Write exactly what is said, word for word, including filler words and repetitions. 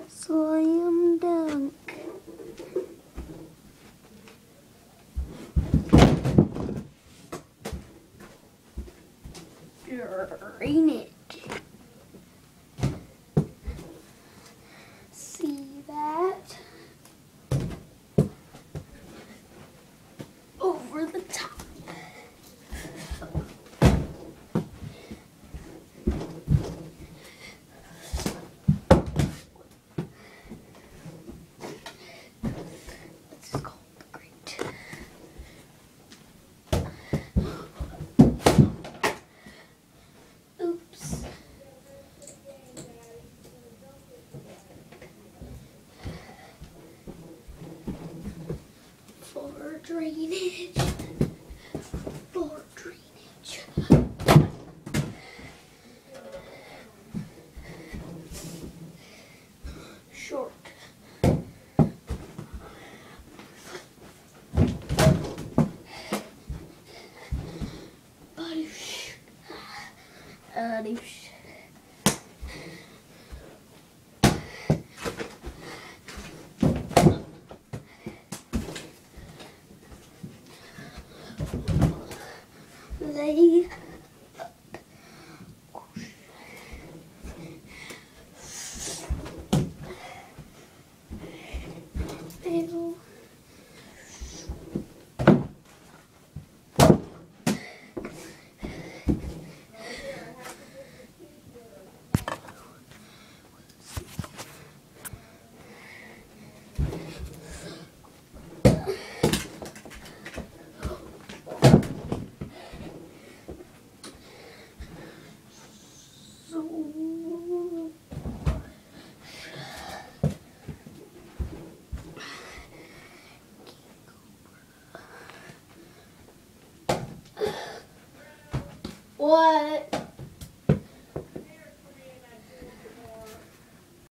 Slam dunk. Drainage. See that? Over the top. This is called the grate. Oops. For drainage. For drainage. Short. Badoosh. Badoosh. Lay up. Ew. What?